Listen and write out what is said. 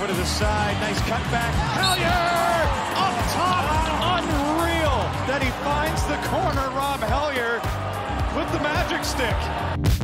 over to the side. Nice cutback. Hellyer up top. Unreal that he finds the corner. Rob Hellyer with the magic stick.